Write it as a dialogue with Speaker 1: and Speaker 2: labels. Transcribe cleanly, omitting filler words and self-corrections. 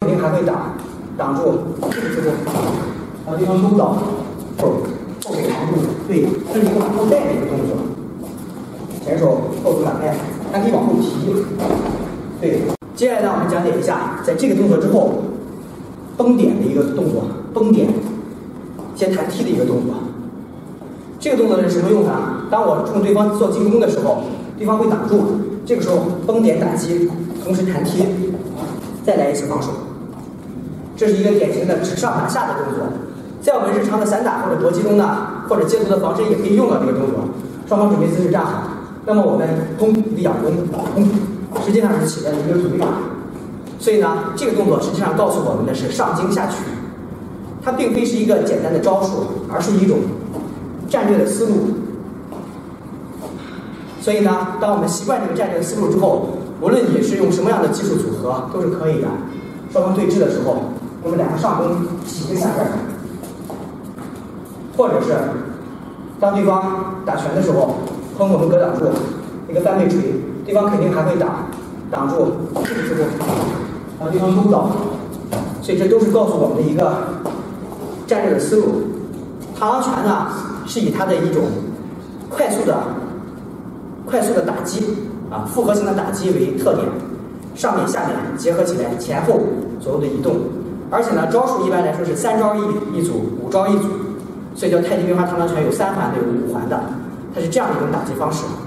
Speaker 1: 肯定还会挡住这个之后，把对方勾倒，后给扛住，对，这是一个往后带的一个动作。前手后足打开，还可以往后提，对。接下来呢，我们讲解一下，在这个动作之后，绷点的一个动作，绷点先弹踢的一个动作。这个动作是什么用呢？当我冲对方做进攻的时候，对方会挡住，这个时候绷点打击，同时弹踢，再来一次防守。这是一个典型的直上打下的动作。在我们日常的散打或者搏击中呢，或者街头的防身也可以用到这个动作。双方准备姿势站好，那么我们攻一个仰攻，攻，实际上是起到一个阻力。所以呢，这个动作实际上告诉我们的是上精下取，它并非是一个简单的招数，而是一种战略的思路。所以呢，当我们习惯这个战略的思路之后，无论你是用什么样的技术组合都是可以的。双方对峙的时候，我们两个上攻起一个下站，或者是当对方打拳的时候，从我们格挡住一个翻背锤，对方肯定还会挡住这个之后，让对方勾倒。所以这都是告诉我们的一个战略的思路。螳螂拳呢，是以它的一种快速的打击复合型的打击为特点，上面下面结合起来，前后左右的移动，而且呢，招数一般来说是3招一组，5招一组，所以叫太极梅花螳螂拳有3环的，有5环的，它是这样的一种打击方式。